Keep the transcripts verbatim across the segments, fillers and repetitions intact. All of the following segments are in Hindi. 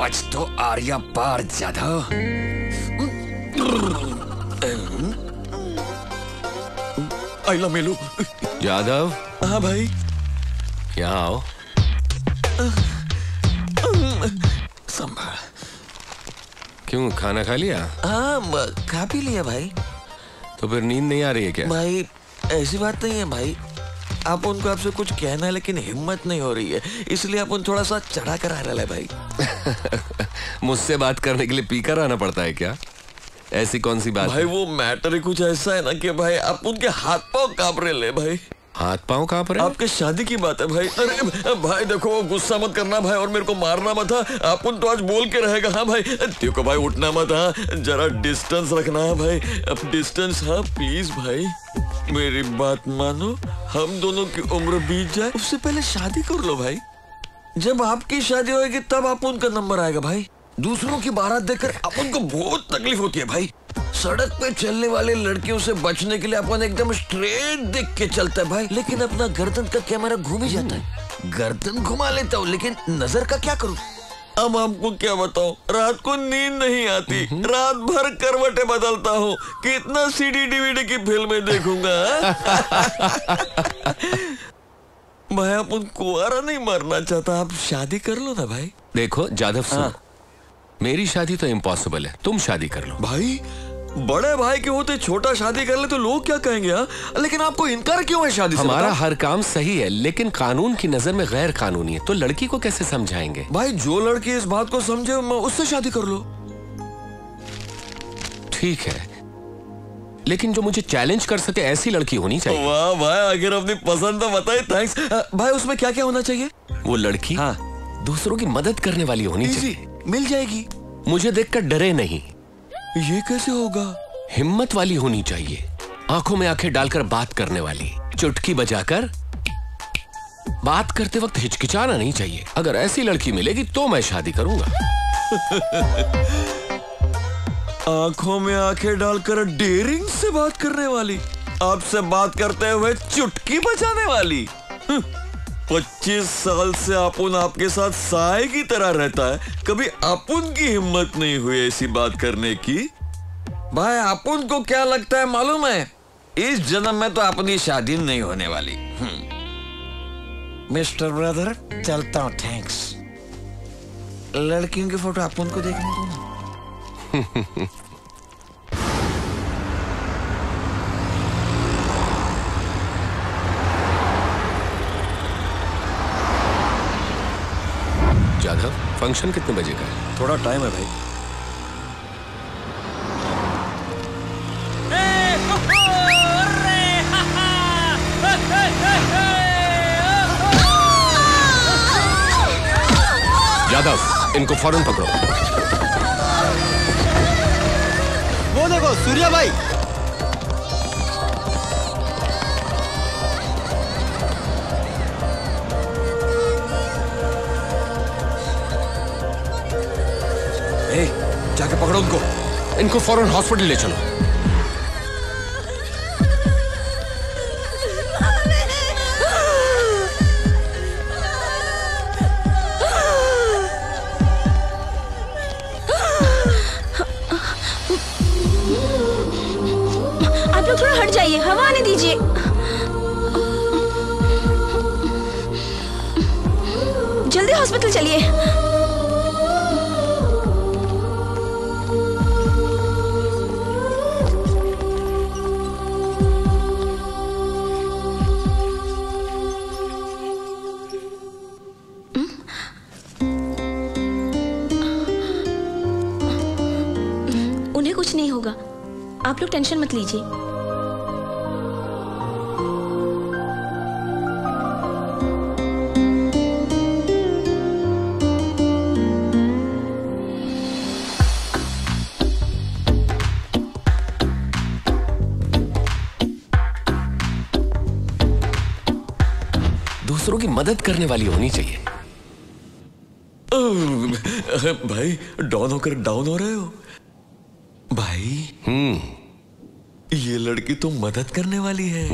आज तो आर्या पार जाधव। आइला मेलू। जाधव। हाँ भाई। यहाँ आओ। संभाल। क्यों, खाना खा लिया? हाँ खा पी लिया भाई। तो फिर नींद नहीं आ रही है क्या? भाई ऐसी बात नहीं है भाई, आप उनको आपसे कुछ कहना है लेकिन हिम्मत नहीं हो रही है, इसलिए आप उन थोड़ा सा चढ़ा कर आ रहा है भाई। मुझसे बात करने के लिए पीकर आना पड़ता है क्या? ऐसी कौन सी बात भाई है? वो मैटर ही कुछ ऐसा है ना कि भाई आप उनके हाथ पांव कांप रहे ले भाई। हाथ पांव कांप रहे? आपके शादी की बात है भाई। अरे भाई देखो, गुस्सा मत करना भाई और मेरे को मारना मत। आप उन तो आज बोल के रहेगा। हाँ भाई देखो भाई, उठना मत। हाँ जरा डिस्टेंस रखना है भाई, अब डिस्टेंस। हाँ प्लीज भाई मेरी बात मानो, हम दोनों की उम्र बीत जाए उससे पहले शादी कर लो भाई। जब आपकी शादी होगी तब आप उनका नंबर आएगा भाई। दूसरों की बारात देखकर अपन को बहुत तकलीफ होती है भाई। सड़क पे चलने वाली लड़कियों से बचने के लिए अपन एकदम स्ट्रेट देख के चलता है भाई, लेकिन अपना गर्दन का कैमरा घूम ही जाता है। गर्दन घुमा लेता हूँ लेकिन नजर का क्या करूँ? अब आपको क्या बताऊं, रात को नींद नहीं आती, रात भर करवटें बदलता हूँ, कितना सीडी डीवीडी की फिल्में देखूंगा। भाई आप उन कुंवारा नहीं मरना चाहता, आप शादी कर लो ना भाई। देखो जाधव सुनो, हाँ। मेरी शादी तो इम्पॉसिबल है, तुम शादी कर लो। भाई बड़े भाई के होते छोटा शादी कर ले तो लोग क्या कहेंगे? हा? लेकिन आपको इनकार क्यों है शादी से? हमारा हर काम सही है लेकिन कानून की नजर में गैर कानूनी है, तो लड़की को कैसे समझाएंगे? भाई जो लड़की इस बात को समझे उससे शादी कर लो। ठीक है, लेकिन जो मुझे चैलेंज कर सके ऐसी लड़की होनी चाहिए। वाह भाई, अगर अपनी पसंद तो बताए। थैंक्स भाई। उसमें क्या क्या होना चाहिए? वो लड़की हाँ दूसरों की मदद करने वाली होनी चाहिए। मिल जाएगी। मुझे देखकर डरे नहीं। ये कैसे होगा? हिम्मत वाली होनी चाहिए, आंखों में आंखें डालकर बात करने वाली, चुटकी बजाकर बात करते वक्त हिचकिचाना नहीं चाहिए। अगर ऐसी लड़की मिलेगी तो मैं शादी करूंगा। आंखों में आंखें डालकर डेयरिंग से बात करने वाली, आपसे बात करते हुए चुटकी बजाने वाली। पच्चीस साल से अपुन आपके साथ साए की तरह रहता है, कभी अपुन की हिम्मत नहीं हुई ऐसी बात करने की। भाई अपुन को क्या लगता है मालूम है, इस जन्म में तो अपनी शादी नहीं होने वाली। मिस्टर ब्रदर चलता हूँ, थैंक्स। लड़कियों की फोटो अपुन को देखने दो ना। जाधव, फंक्शन कितने बजे का है? थोड़ा टाइम है भाई। जाधव, इनको फौरन पकड़ो। वो देखो सूर्या भाई। ए, जाके पकड़ो उनको। इनको फौरन हॉस्पिटल ले चलो। आप लोग थोड़ा हट जाइए, हवा आने दीजिए। जल्दी हॉस्पिटल चलिए। उन्हें कुछ नहीं होगा, आप लोग टेंशन मत लीजिए। दूसरों की मदद करने वाली होनी चाहिए। भाई डाउन होकर डाउन हो रहे हो भाई। हम्म ये लड़की तो मदद करने वाली है।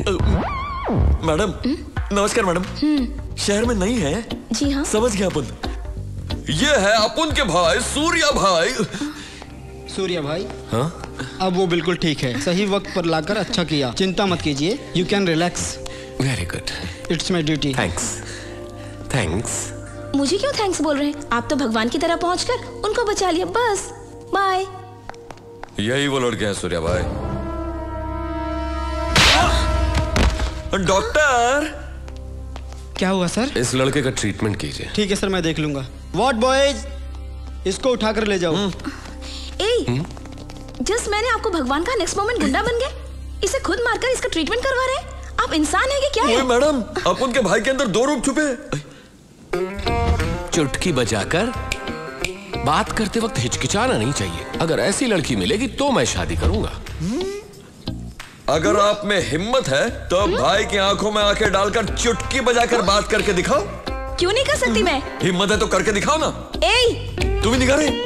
मैडम नमस्कार। मैडम शहर में नहीं है? जी हाँ। समझ गया अपन। ये है अपुन के भाई सूर्या भाई। सूर्या भाई, हाँ? अब वो बिल्कुल ठीक है। सही वक्त पर लाकर अच्छा किया। चिंता मत कीजिए, you can relax. Very good. It's my duty. Thanks thanks. मुझे क्यों थैंक्स बोल रहे हैं? आप तो भगवान की तरह पहुंचकर उनको बचा लिया, बस। बाय। यही वो लड़के हैं सूर्या भाई। डॉक्टर, क्या हुआ सर? इस लड़के का ट्रीटमेंट कीजिए। ठीक है सर, मैं देख लूंगा। व्हाट बॉयज, इसको उठाकर ले जाओ। ए, जस्ट मैंने आपको भगवान का, नेक्स्ट मोमेंट गुंडा बन गए। इसे खुद मारकर इसका ट्रीटमेंट करवा रहे हैं। आप इंसान है कि क्या है? मैडम, अपुन के भाई के अंदर दो रूप छुपे। चुटकी बजाकर बात करते वक्त हिचकिचाना नहीं चाहिए। अगर ऐसी लड़की मिलेगी तो मैं शादी करूंगा। अगर आप में हिम्मत है तो भाई की आंखों में आंखें डालकर चुटकी बजाकर बात करके दिखाओ। क्यों नहीं कर सकती मैं? हिम्मत है तो करके दिखाओ ना। ए, तू भी निकाल रही?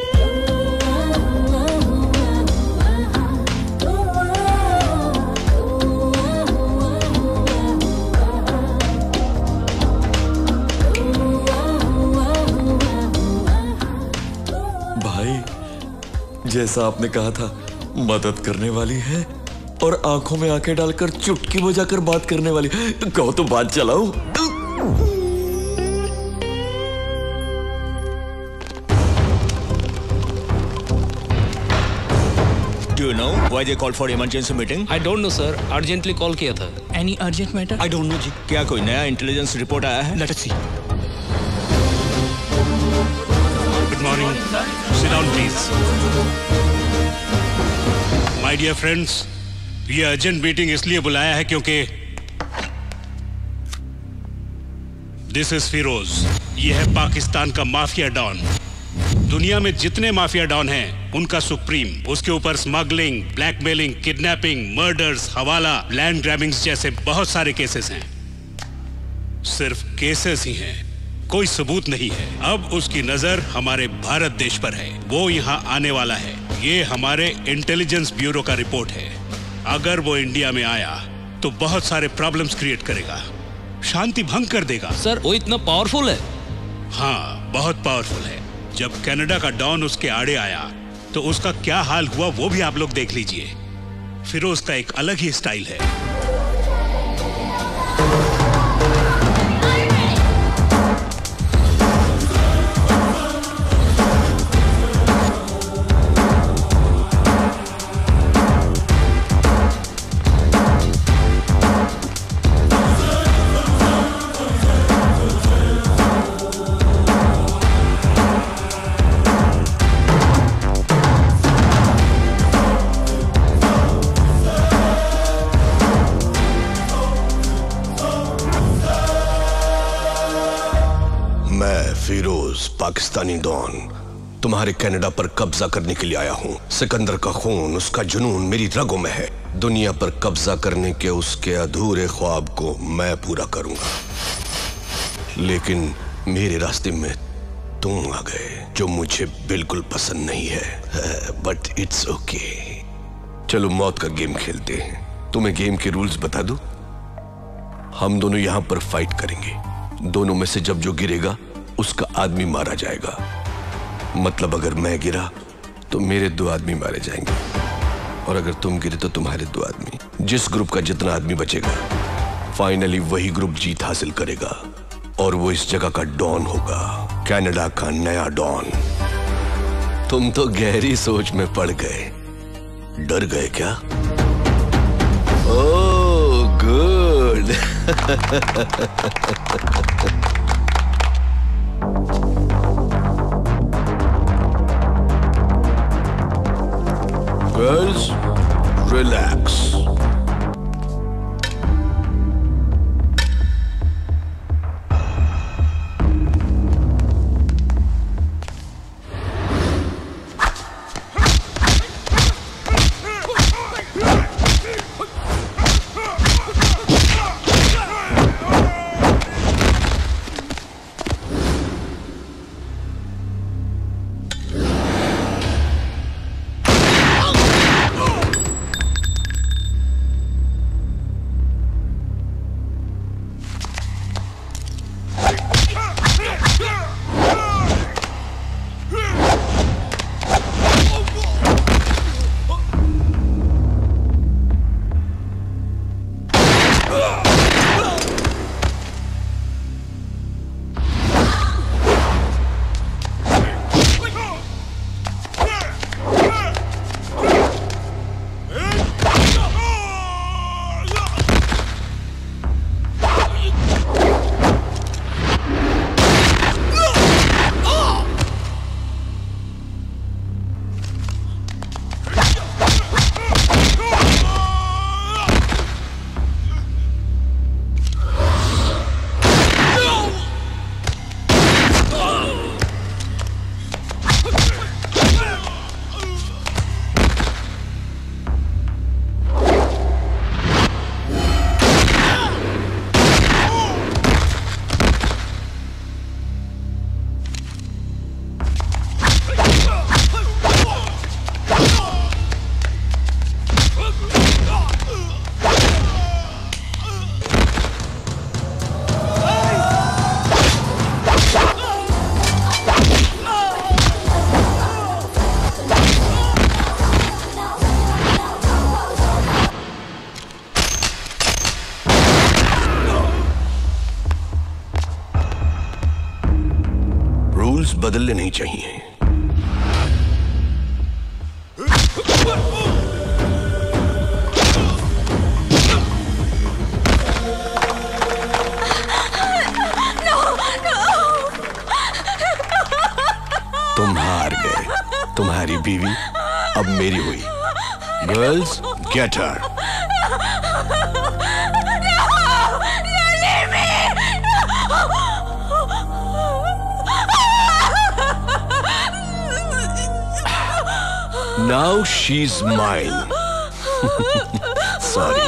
भाई, जैसा आपने कहा था, मदद करने वाली है और आंखों में आंखें डालकर चुटकी बजाकर बात करने वाली। कहो तो बात चलाओ। Do you know why they called for emergency meeting? I don't know sir, urgently call किया था। Any urgent matter? I don't know जी। क्या कोई नया इंटेलिजेंस रिपोर्ट आया है? Let us see. Good morning. Sit down please. My dear friends, ये अर्जेंट मीटिंग इसलिए बुलाया है क्योंकि दिस इज फिरोज। ये है पाकिस्तान का माफिया डॉन। दुनिया में जितने माफिया डॉन हैं उनका सुप्रीम। उसके ऊपर smuggling, blackmailing, kidnapping, murders, hawala, land grabbings जैसे बहुत सारे केसेस हैं। सिर्फ केसेस ही हैं, कोई सबूत नहीं है। अब उसकी नजर हमारे भारत देश पर है। वो यहाँ आने वाला है। ये हमारे इंटेलिजेंस ब्यूरो का रिपोर्ट है। अगर वो इंडिया में आया तो बहुत सारे प्रॉब्लम्स क्रिएट करेगा, शांति भंग कर देगा। सर, वो इतना पावरफुल है? हाँ, बहुत पावरफुल है। जब कनाडा का डॉन उसके आड़े आया तो उसका क्या हाल हुआ वो भी आप लोग देख लीजिए। फिरोज का एक अलग ही स्टाइल है। पाकिस्तानी डॉन तुम्हारे कनाडा पर कब्जा करने के लिए आया हूं। सिकंदर का खून, उसका जुनून मेरी रगों में है। दुनिया पर कब्जा करने के उसके अधूरे ख्वाब को मैं पूरा करूंगा। लेकिन मेरे रास्ते में तुम आ गए, जो मुझे बिल्कुल पसंद नहीं है, बट इट्स ओके। चलो मौत का गेम खेलते हैं। तुम्हें गेम के रूल्स बता दूं? हम दोनों यहां पर फाइट करेंगे। दोनों में से जब जो गिरेगा उसका आदमी मारा जाएगा। मतलब अगर मैं गिरा तो मेरे दो आदमी मारे जाएंगे, और अगर तुम गिरे तो तुम्हारे दो आदमी। जिस ग्रुप का जितना आदमी बचेगा फाइनली वही ग्रुप जीत हासिल करेगा, और वो इस जगह का डॉन होगा, कनाडा का नया डॉन। तुम तो गहरी सोच में पड़ गए। डर गए क्या? Oh good. Girls, relax. Rules बदलने नहीं चाहिए। तुम हार गए। तुम्हारी बीवी अब मेरी हुई। Girls, get her. Now she's mine. Sorry.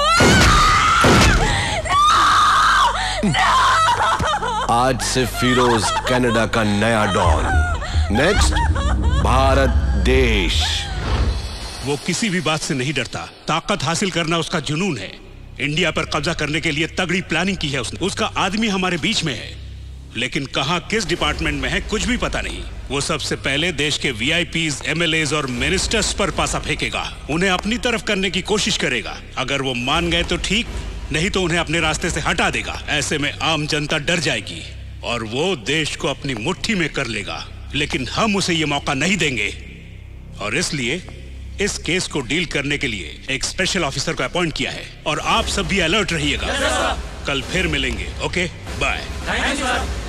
आज से फिरोज कनाडा का नया डॉन। नेक्स्ट, भारत देश। वो किसी भी बात से नहीं डरता। ताकत हासिल करना उसका जुनून है। इंडिया पर कब्जा करने के लिए तगड़ी प्लानिंग की है उसने। उसका आदमी हमारे बीच में है, लेकिन कहां किस डिपार्टमेंट में है कुछ भी पता नहीं। वो सबसे पहले देश के वीआईपीज, एमएलएज और मिनिस्टर्स पर पासा फेंकेगा। उन्हें अपनी तरफ करने की कोशिश करेगा। अगर वो मान गए तो ठीक, नहीं तो उन्हें अपने रास्ते से हटा देगा। ऐसे में आम जनता डर जाएगी और वो देश को अपनी मुट्ठी में कर लेगा। लेकिन हम उसे ये मौका नहीं देंगे और इसलिए इस केस को डील करने के लिए एक स्पेशल ऑफिसर को अपॉइंट किया है। और आप सब भी अलर्ट रहिएगा। कल फिर मिलेंगे। Okay, bye.